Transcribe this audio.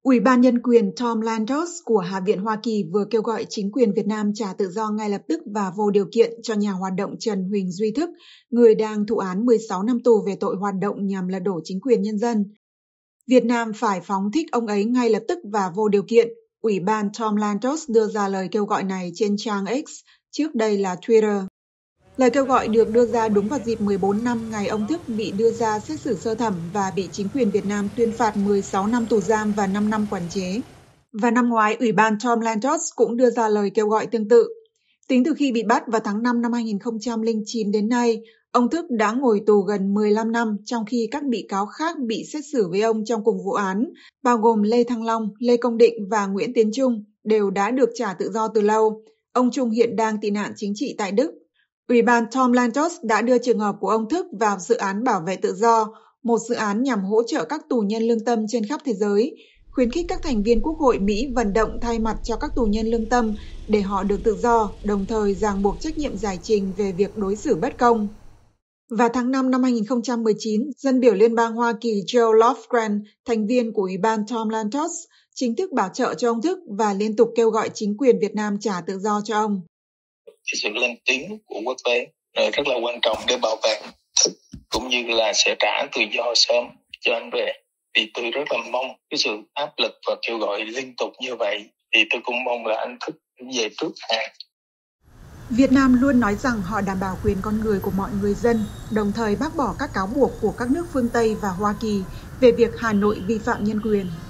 Ủy ban Nhân quyền Tom Lantos của Hạ viện Hoa Kỳ vừa kêu gọi chính quyền Việt Nam trả tự do ngay lập tức và vô điều kiện cho nhà hoạt động Trần Huỳnh Duy Thức, người đang thụ án 16 năm tù về tội hoạt động nhằm lật đổ chính quyền nhân dân. Việt Nam phải phóng thích ông ấy ngay lập tức và vô điều kiện. Ủy ban Tom Lantos đưa ra lời kêu gọi này trên trang X, trước đây là Twitter. Lời kêu gọi được đưa ra đúng vào dịp 14 năm ngày ông Thức bị đưa ra xét xử sơ thẩm và bị chính quyền Việt Nam tuyên phạt 16 năm tù giam và 5 năm quản chế. Và năm ngoái, Ủy ban Tom Lantos cũng đưa ra lời kêu gọi tương tự. Tính từ khi bị bắt vào tháng 5 năm 2009 đến nay, ông Thức đã ngồi tù gần 15 năm, trong khi các bị cáo khác bị xét xử với ông trong cùng vụ án, bao gồm Lê Thăng Long, Lê Công Định và Nguyễn Tiến Trung, đều đã được trả tự do từ lâu. Ông Trung hiện đang tị nạn chính trị tại Đức. Ủy ban Tom Lantos đã đưa trường hợp của ông Thức vào dự án bảo vệ tự do, một dự án nhằm hỗ trợ các tù nhân lương tâm trên khắp thế giới, khuyến khích các thành viên Quốc hội Mỹ vận động thay mặt cho các tù nhân lương tâm để họ được tự do, đồng thời ràng buộc trách nhiệm giải trình về việc đối xử bất công. Vào tháng 5 năm 2019, dân biểu Liên bang Hoa Kỳ Joe Lofgren, thành viên của Ủy ban Tom Lantos, chính thức bảo trợ cho ông Thức và liên tục kêu gọi chính quyền Việt Nam trả tự do cho ông. Sự lên tiếng của quốc tế rất là quan trọng để bảo vệ Thức, cũng như là sẽ trả tự do sớm cho anh về. Thì tôi rất là mong cái sự áp lực và kêu gọi liên tục như vậy, thì tôi cũng mong là anh Thức về trước hạn. Việt Nam luôn nói rằng họ đảm bảo quyền con người của mọi người dân, đồng thời bác bỏ các cáo buộc của các nước phương Tây và Hoa Kỳ về việc Hà Nội vi phạm nhân quyền.